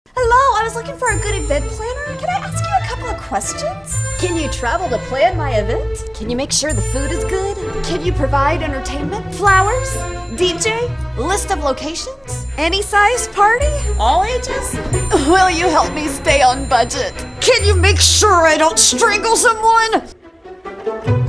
Hello, I was looking for a good event planner. Can I ask you a couple of questions? Can you travel to plan my event? Can you make sure the food is good? Can you provide entertainment? Flowers? DJ? List of locations? Any size party? All ages? Will you help me stay on budget? Can you make sure I don't strangle someone?